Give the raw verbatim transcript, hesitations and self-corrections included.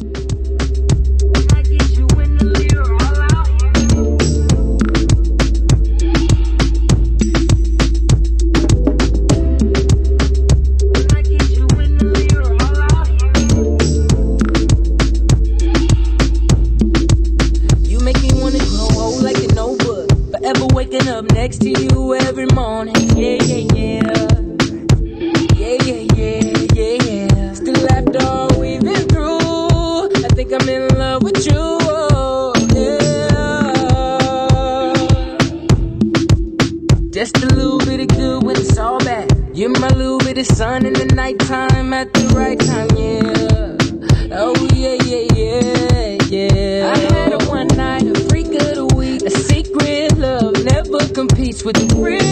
Waking up next to you every morning, yeah, yeah, yeah. Yeah, yeah, yeah, yeah, yeah. Still after all we've been through, I think I'm in love with you, oh, yeah. Just a little bit of good when it's all bad. You're my little bit of sun in the nighttime at the right time, yeah. Oh, yeah, yeah, yeah, yeah. I had a one night, a freak of the week, a secret love never competes with the real.